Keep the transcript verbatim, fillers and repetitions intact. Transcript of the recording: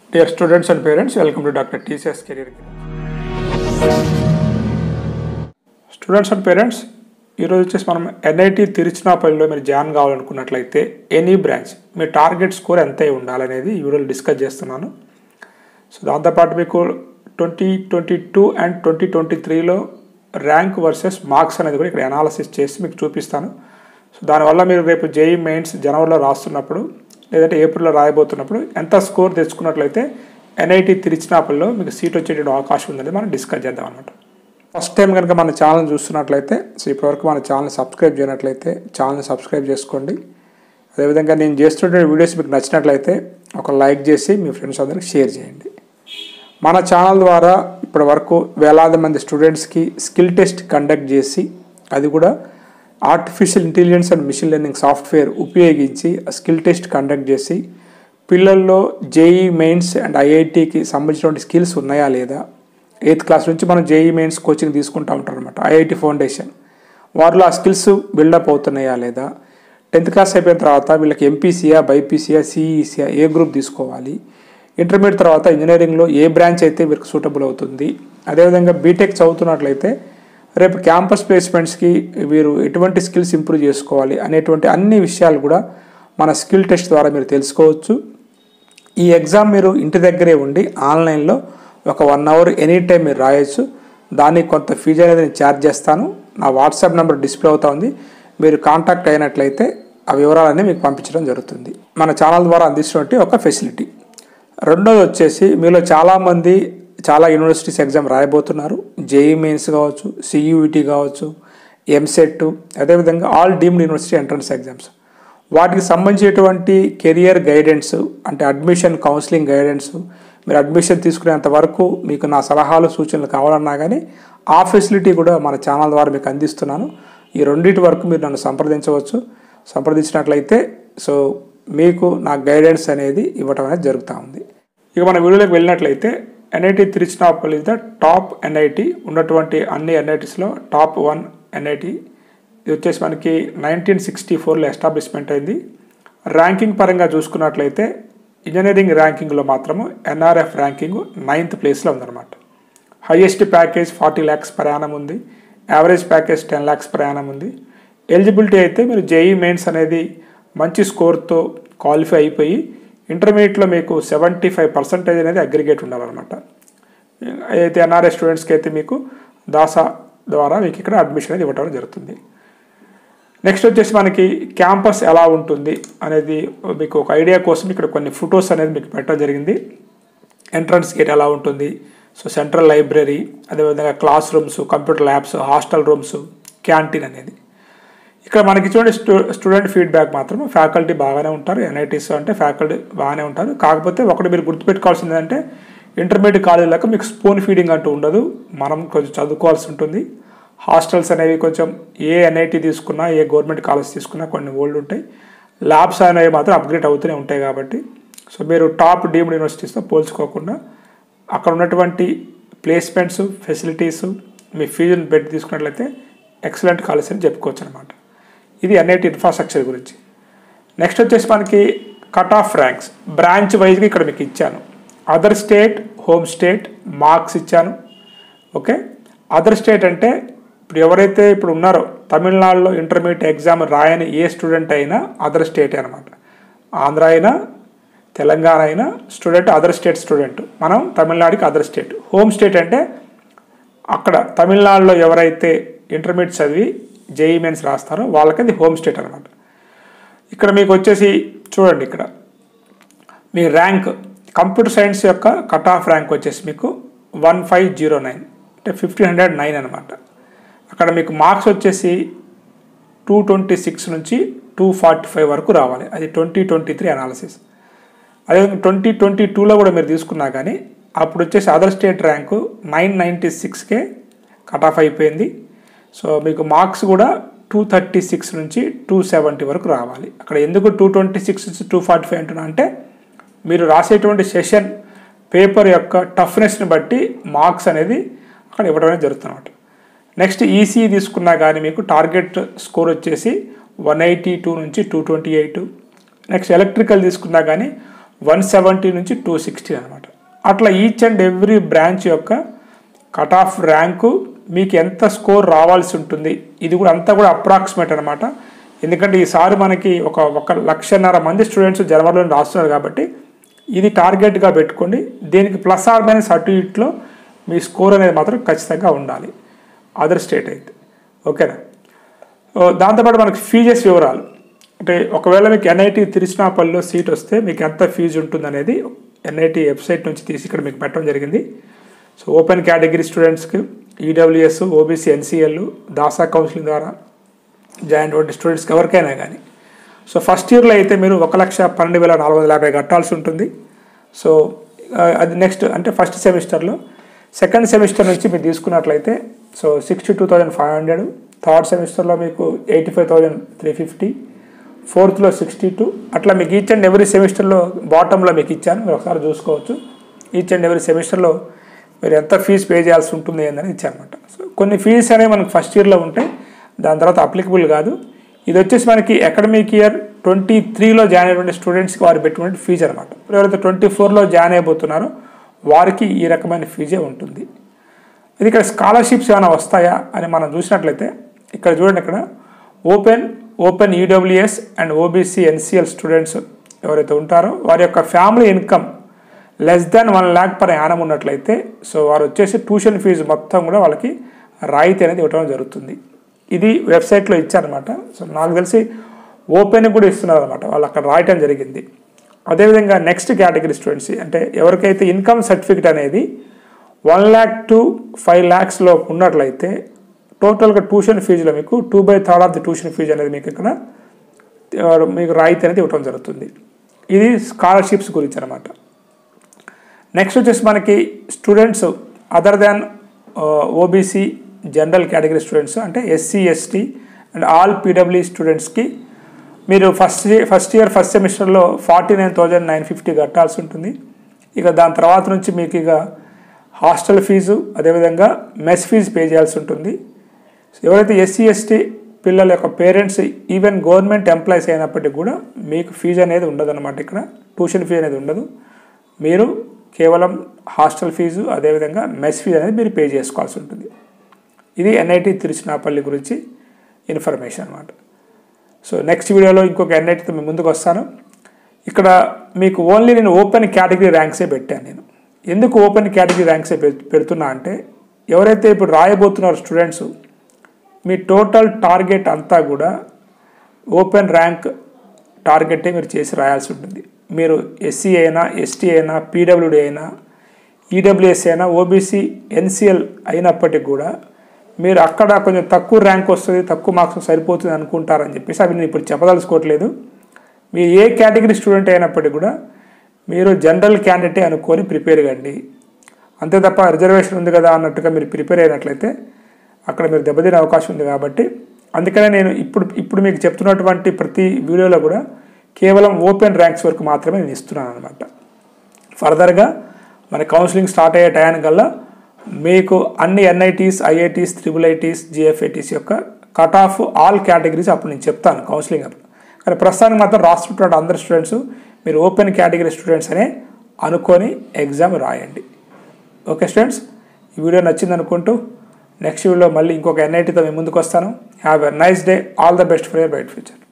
Dear students and parents, welcome to Doctor T C S Career. Students and parents, ఈరోజు వచ్చేసి మనం NIT తిరుచినాపల్లిలో మీరు జాయిన్ కావాలనుకున్నట్లయితే ఎనీ బ్రాంచ్ మీ టార్గెట్ స్కోర్ ఎంత అయి ఉండాలనేది ఈ వీడియోలో డిస్కస్ చేస్తున్నాను. సో దాంతోపాటు మీకు twenty twenty two and twenty twenty త్రీలో ర్యాంక్ వర్సెస్ మార్క్స్ అనేది కూడా ఇక్కడ అనాలిసిస్ చేసి మీకు చూపిస్తాను. సో దానివల్ల మీరు రేపు జేఈ మెయిన్స్ జనవరిలో రాస్తున్నప్పుడు లేదంటే ఏప్రిల్లో రాయబోతున్నప్పుడు ఎంత స్కోర్ తెచ్చుకున్నట్లయితే ఎన్ఐటి తిరుచినాపల్లిలో మీకు సీట్ వచ్చేటువంటి అవకాశం ఉందని మనం డిస్కస్ చేద్దాం అనమాట. ఫస్ట్ టైం కనుక మన ఛానల్ చూస్తున్నట్లయితే సో ఇప్పటివరకు మన ఛానల్ సబ్స్క్రైబ్ చేయనట్లయితే ఛానల్ సబ్స్క్రైబ్ చేసుకోండి. అదేవిధంగా నేను చేస్తున్న వీడియోస్ మీకు నచ్చినట్లయితే ఒక లైక్ చేసి మీ ఫ్రెండ్స్ అందరికి షేర్ చేయండి. మన ఛానల్ ద్వారా ఇప్పటి వరకు వేలాది మంది స్టూడెంట్స్కి స్కిల్ టెస్ట్ కండక్ట్ చేసి అది కూడా artificial intelligence and machine learning software ఉపయోగించి స్కిల్ టెస్ట్ కండక్ట్ చేసి పిల్లల్లో జేఈ మెయిన్స్ అండ్ ఐఐటికి సంబంధించినటువంటి స్కిల్స్ ఉన్నాయా లేదా, ఎయిత్ క్లాస్ నుంచి మనం జేఈ మెయిన్స్ కోచింగ్ తీసుకుంటూ ఉంటాం అనమాట. ఐఐటి ఫౌండేషన్ వారిలో ఆ స్కిల్స్ బిల్డప్ అవుతున్నాయా లేదా, టెన్త్ క్లాస్ అయిపోయిన తర్వాత వీళ్ళకి ఎంపీసీయా బైపీసీయా సిఈసీయా ఏ గ్రూప్ తీసుకోవాలి, ఇంటర్మీడియట్ తర్వాత ఇంజనీరింగ్లో ఏ బ్రాంచ్ అయితే వీరికి సూటబుల్ అవుతుంది, అదేవిధంగా బీటెక్ చదువుతున్నట్లయితే రేపు క్యాంపస్ ప్లేస్మెంట్స్కి వీరు ఎటువంటి స్కిల్స్ ఇంప్రూవ్ చేసుకోవాలి అనేటువంటి అన్ని విషయాలు కూడా మన స్కిల్ టెస్ట్ ద్వారా మీరు తెలుసుకోవచ్చు. ఈ ఎగ్జామ్ మీరు ఇంటి దగ్గరే ఉండి ఆన్లైన్లో ఒక వన్ అవర్ ఎనీ టైం మీరు రాయొచ్చు. దానికి కొంత ఫీజు అనేది నేను ఛార్జ్ చేస్తాను. నా వాట్సాప్ నెంబర్ డిస్ప్లే అవుతా ఉంది. మీరు కాంటాక్ట్ అయినట్లయితే ఆ వివరాలన్నీ మీకు పంపించడం జరుగుతుంది. మన ఛానల్ ద్వారా అందిస్తున్నటువంటి ఒక ఫెసిలిటీ. రెండోది వచ్చేసి మీలో చాలామంది చాలా యూనివర్సిటీస్ ఎగ్జామ్ రాయబోతున్నారు. జేఈ మెయిన్స్ కావచ్చు, సియూఈటీ కావచ్చు, ఎంసెట్, అదేవిధంగా all deemed university entrance exams. వాటికి సంబంధించినటువంటి కెరియర్ గైడెన్స్ అంటే అడ్మిషన్ కౌన్సిలింగ్ గైడెన్స్, మీరు అడ్మిషన్ తీసుకునేంత వరకు మీకు నా సలహాలు సూచనలు కావాలన్నా కానీ ఆ ఫెసిలిటీ కూడా మన ఛానల్ ద్వారా మీకు అందిస్తున్నాను. ఈ రెండింటి వరకు మీరు నన్ను సంప్రదించవచ్చు. సంప్రదించినట్లయితే సో మీకు నా గైడెన్స్ అనేది ఇవ్వటం అనేది జరుగుతూ ఉంది. ఇక మన వీడియోలోకి వెళ్ళినట్లయితే NIT Tiruchirappalli is the top NIT ఉన్నటువంటి అన్ని ఎన్ఐటీస్లో టాప్ వన్ ఎన్ఐటి. ఇది వచ్చేసి మనకి నైన్టీన్ సిక్స్టీ ఫోర్లో ఎస్టాబ్లిష్మెంట్ అయింది. ర్యాంకింగ్ పరంగా చూసుకున్నట్లయితే ఇంజనీరింగ్ ర్యాంకింగ్లో మాత్రము ఎన్ఆర్ఎఫ్ ర్యాంకింగ్ నైన్త్ ప్లేస్లో ఉందన్నమాట. Highest package forty lakhs per annum ఉంది. Average package ten lakhs per annum ఉంది. ఎలిజిబిలిటీ అయితే మీరు జేఈ మెయిన్స్ అనేది మంచి స్కోర్తో క్వాలిఫై అయిపోయి ఇంటర్మీడియట్లో మీకు సెవెంటీ ఫైవ్ పర్సెంటేజ్ అనేది అగ్రిగేట్ ఉండాలన్నమాట. అయితే ఎన్ఆర్ఐ స్టూడెంట్స్కి అయితే మీకు దాసా ద్వారా మీకు ఇక్కడ అడ్మిషన్ అనేది ఇవ్వడం జరుగుతుంది. నెక్స్ట్ వచ్చేసి మనకి క్యాంపస్ ఎలా ఉంటుంది అనేది మీకు ఒక ఐడియా కోసం ఇక్కడ కొన్ని ఫొటోస్ అనేది మీకు పెట్టడం జరిగింది. ఎంట్రన్స్ గేట్ ఎలా ఉంటుంది, సో సెంట్రల్ లైబ్రరీ, అదేవిధంగా class rooms, computer labs, hostel rooms, canteen అనేది. ఇక్కడ మనకి చూడండి స్టూ స్టూడెంట్ ఫీడ్బ్యాక్ మాత్రం ఫ్యాకల్టీ బాగానే ఉంటారు. ఎన్ఐటీస్ అంటే ఫ్యాకల్టీ బాగానే ఉంటారు. కాకపోతే ఒకటి మీరు గుర్తుపెట్టుకోవాల్సింది అంటే ఇంటర్మీడియట్ కాలేజీలకు మీకు స్పూన్ ఫీడింగ్ అంటూ ఉండదు. మనం కొంచెం చదువుకోవాల్సి ఉంటుంది. హాస్టల్స్ అనేవి కొంచెం ఏ ఎన్ఐటీ తీసుకున్నా ఏ గవర్నమెంట్ కాలేజ్ తీసుకున్నా కొన్ని ఓల్డ్ ఉంటాయి. ల్యాబ్స్ అనేవి మాత్రం అప్గ్రేడ్ అవుతూనే ఉంటాయి. కాబట్టి సో మీరు టాప్ డీమ్డ్ యూనివర్సిటీస్తో పోల్చుకోకుండా అక్కడ ఉన్నటువంటి ప్లేస్మెంట్స్ ఫెసిలిటీస్ మీ ఫీజుని పెట్టి తీసుకున్నట్లయితే ఎక్సలెంట్ కాలేజ్ అని చెప్పుకోవచ్చు అనమాట. ఇది ఎన్ఐటి ఇన్ఫ్రాస్ట్రక్చర్ గురించి. నెక్స్ట్ వచ్చేసి మనకి కట్ ఆఫ్ ర్యాంక్స్ బ్రాంచ్ వైజ్గా ఇక్కడ మీకు ఇచ్చాను. Other state, home state, marks ఇచ్చాను. ఓకే, అదర్ స్టేట్ అంటే ఇప్పుడు ఎవరైతే ఇప్పుడు ఉన్నారో తమిళనాడులో ఇంటర్మీడియట్ ఎగ్జామ్ రాయని ఏ స్టూడెంట్ అయినా అదర్ స్టేటే అనమాట. ఆంధ్ర అయినా తెలంగాణ అయినా స్టూడెంట్ అదర్ స్టేట్ స్టూడెంట్. మనం తమిళనాడుకి అదర్ స్టేట్. హోమ్ స్టేట్ అంటే అక్కడ తమిళనాడులో ఎవరైతే ఇంటర్మీడియట్ చదివి జేఈ మెయిన్స్ రాస్తారో వాళ్ళకి అది హోమ్ స్టేట్ అనమాట. ఇక్కడ మీకు వచ్చేసి చూడండి, ఇక్కడ మీ ర్యాంక్ కంప్యూటర్ సైన్స్ యొక్క కట్ ఆఫ్ ర్యాంక్ వచ్చేసి మీకు వన్ ఫైవ్ జీరో నైన్ అంటే ఫిఫ్టీన్ హండ్రెడ్ నైన్ అనమాట. అక్కడ మీకు మార్క్స్ వచ్చేసి టూ ట్వంటీ సిక్స్ నుంచి టూ ఫార్టీ ఫైవ్ వరకు రావాలి. అది ట్వంటీ ట్వంటీ త్రీ అనాలిసిస్. అదేవిధంగా ట్వంటీ ట్వంటీ టూలో కూడా మీరు తీసుకున్నా కానీ అప్పుడు వచ్చేసి other state rank nine ninety సిక్స్కే కట్ ఆఫ్ అయిపోయింది. సో మీకు మార్క్స్ కూడా టూ థర్టీ సిక్స్ నుంచి టూ సెవెంటీ వరకు రావాలి. అక్కడ ఎందుకు టూ ట్వంటీ సిక్స్ నుంచి టూ ఫార్టీ ఫైవ్ అంటున్నా అంటే మీరు రాసేటువంటి సెషన్ పేపర్ యొక్క టఫ్నెస్ని బట్టి మార్క్స్ అనేది అక్కడ ఇవ్వడం అనేది జరుగుతున్నమాట. నెక్స్ట్ ఈసీ తీసుకున్నా కానీ మీకు టార్గెట్ స్కోర్ వచ్చేసి వన్ ఎయిటీ టూ నుంచి two twenty eight. Next electrical తీసుకున్నా కానీ వన్ సెవెంటీ నుంచి టూ సిక్స్టీ అనమాట. అట్లా ఈచ్ అండ్ ఎవ్రీ బ్రాంచ్ యొక్క కట్ ఆఫ్ ర్యాంకు మీకు ఎంత స్కోర్ రావాల్సి ఉంటుంది, ఇది కూడా అంతా కూడా అప్రాక్సిమేట్ అనమాట. ఎందుకంటే ఈసారి మనకి ఒక ఒక లక్షన్నర మంది స్టూడెంట్స్ జనవరిలో రాస్తున్నారు కాబట్టి ఇది టార్గెట్గా పెట్టుకోండి. దీనికి ప్లస్ ఆర్ మైనస్ అటు ఇట్లో మీ స్కోర్ అనేది మాత్రం ఖచ్చితంగా ఉండాలి అదర్ స్టేట్ అయితే, ఓకేనా. దాంతోపాటు మనకి ఫీజెస్ వివరాలు, అంటే ఒకవేళ మీకు ఎన్ఐటి తిరుచినాపల్లిలో సీట్ వస్తే మీకు ఎంత ఫీజు ఉంటుంది అనేది ఎన్ఐటి వెబ్సైట్ నుంచి తీసి ఇక్కడ మీకు పెట్టడం జరిగింది. సో ఓపెన్ కేటగిరీ స్టూడెంట్స్కి EWS, OBC, NCL, DASA counselling ద్వారా జాయిన్ అయ్యే స్టూడెంట్స్కి ఎవరికైనా కానీ సో ఫస్ట్ ఇయర్లో అయితే మీరు ఒక లక్ష పన్నెండు వేల నాలుగు వందల యాభై కట్టాల్సి ఉంటుంది. సో అది నెక్స్ట్ అంటే ఫస్ట్ సెమిస్టర్లో. సెకండ్ సెమిస్టర్ నుంచి మీరు తీసుకున్నట్లయితే so sixty two thousand five hundred, third సెమిస్టర్లో మీకు eighty five thousand three fifty, ఫోర్త్లో సిక్స్టీ టూ, అట్లా మీకు ఈచ్ అండ్ ఎవ్రీ సెమిస్టర్లో బాటంలో మీకు ఇచ్చాను, మీరు ఒకసారి చూసుకోవచ్చు. ఈచ్ అండ్ ఎవ్రీ సెమిస్టర్లో మీరు ఎంత ఫీజు పే చేయాల్సి ఉంటుంది ఏందని ఇచ్చారనమాట. సో కొన్ని ఫీజు అనేవి మనకు ఫస్ట్ ఇయర్లో ఉంటాయి, దాని తర్వాత అప్లికబుల్ కాదు. ఇది వచ్చేసి మనకి అకాడమిక్ ఇయర్ ట్వంటీ త్రీలో జాయిన్ అయినటువంటి స్టూడెంట్స్కి వారు పెట్టుకునే ఫీజు అనమాట. ఎవరైతే ట్వంటీ ఫోర్లో జాయిన్ అయిపోతున్నారో వారికి ఈ రకమైన ఫీజే ఉంటుంది. ఇది ఇక్కడ స్కాలర్షిప్స్ ఏమైనా వస్తాయా అని మనం చూసినట్లయితే ఇక్కడ చూడండి, ఇక్కడ open open EWS and OBC NCL students ఎవరైతే ఉంటారో వారి యొక్క family income less than one lakh per annum ఉన్నట్లయితే సో వారు వచ్చేసి ట్యూషన్ ఫీజు మొత్తం కూడా వాళ్ళకి రాయితీ అనేది ఇవ్వడం జరుగుతుంది. ఇది వెబ్సైట్లో ఇచ్చారనమాట. సో నాకు తెలిసి ఓపెన్ కూడా ఇస్తున్నారు అనమాట, వాళ్ళు అక్కడ రాయటం జరిగింది. అదేవిధంగా నెక్స్ట్ కేటగిరీ స్టూడెంట్స్ అంటే ఎవరికైతే ఇన్కమ్ సర్టిఫికేట్ అనేది వన్ ల్యాక్ టు ఫైవ్ ల్యాక్స్లో ఉన్నట్లయితే టోటల్గా ట్యూషన్ ఫీజులో మీకు two by third of the tuition fee అనేది మీకు ఇక్కడ మీకు రాయితీ అనేది ఇవ్వడం జరుగుతుంది. ఇది స్కాలర్షిప్స్ గురించి అనమాట. నెక్స్ట్ వచ్చేసి మనకి students other than OBC general category students అంటే SC ST and all PW స్టూడెంట్స్కి మీరు ఫస్ట్ ఫస్ట్ ఇయర్ ఫస్ట్ సెమిస్టర్లో forty nine thousand nine fifty కట్టాల్సి ఉంటుంది. ఇక దాని తర్వాత నుంచి మీకు ఇక హాస్టల్ ఫీజు అదేవిధంగా మెస్ ఫీజు పే చేయాల్సి ఉంటుంది. ఎవరైతే ఎస్సీ ఎస్టీ పిల్లల యొక్క పేరెంట్స్ ఈవెన్ గవర్నమెంట్ ఎంప్లాయీస్ అయినప్పటికీ కూడా మీకు ఫీజు అనేది ఉండదు అనమాట. ఇక్కడ ట్యూషన్ ఫీజు అనేది ఉండదు, మీరు కేవలం హాస్టల్ ఫీజు అదేవిధంగా మెస్ ఫీజు అనేది మీరు పే చేసుకోవాల్సి ఉంటుంది. ఇది ఎన్ఐటి తిరుచినాపల్లి గురించి ఇన్ఫర్మేషన్ అనమాట. సో నెక్స్ట్ వీడియోలో ఇంకొక ఎన్ఐటితో మేము ముందుకు వస్తాను. ఇక్కడ మీకు ఓన్లీ నేను ఓపెన్ కేటగిరీ ర్యాంక్సే పెట్టాను. నేను ఎందుకు ఓపెన్ కేటగిరీ ర్యాంక్సే పెడుతున్నా అంటే ఎవరైతే ఇప్పుడు రాయబోతున్నారో స్టూడెంట్స్ మీ టోటల్ టార్గెట్ అంతా కూడా ఓపెన్ ర్యాంక్ టార్గెటే మీరు చేసి రాయాల్సి ఉంటుంది. మీరు ఎస్సీ అయినా ఎస్టీ అయినా పీడబ్ల్యూడీ అయినా ఈడబ్ల్యూఎస్ అయినా ఓబీసీ ఎన్సీఎల్ అయినప్పటికీ కూడా మీరు అక్కడ కొంచెం తక్కువ ర్యాంక్ వస్తుంది, తక్కువ మార్క్స్ సరిపోతుంది అనుకుంటారని చెప్పేసి అవి నేను ఇప్పుడు చెప్పదలుచుకోవట్లేదు. మీరు ఏ కేటగిరీ స్టూడెంట్ అయినప్పటికీ కూడా మీరు జనరల్ క్యాండిడేటే అనుకొని ప్రిపేర్ కండి. అంతే తప్ప రిజర్వేషన్ ఉంది కదా అన్నట్టుగా మీరు ప్రిపేర్ అయినట్లయితే అక్కడ మీరు దెబ్బతినే అవకాశం ఉంది. కాబట్టి అందుకనే నేను ఇప్పుడు ఇప్పుడు మీకు చెప్తున్నటువంటి ప్రతి వీడియోలో కూడా కేవలం ఓపెన్ ర్యాంక్స్ వరకు మాత్రమే నేను ఇస్తున్నాను అనమాట. ఫర్దర్గా మన కౌన్సిలింగ్ స్టార్ట్ అయ్యే టయానికల్లా మీకు అన్ని NITs, IITs, triple ITs, GFTIs యొక్క కట్ ఆఫ్ ఆల్ కేటగిరీస్ అప్పుడు నేను చెప్తాను కౌన్సిలింగ్ అప్పుడు. కానీ ప్రస్తుతానికి మాత్రం రాస్తున్నటువంటి అందరు స్టూడెంట్స్ మీరు ఓపెన్ కేటగిరీ స్టూడెంట్స్ అనే అనుకొని ఎగ్జామ్ రాయండి. ఓకే స్టూడెంట్స్, ఈ వీడియో నచ్చింది అనుకుంటూ నెక్స్ట్ వీడియోలో మళ్ళీ ఇంకొక ఎన్ఐటీతో మేము ముందుకు వస్తాను. Have a nice day. All the best for your bright future.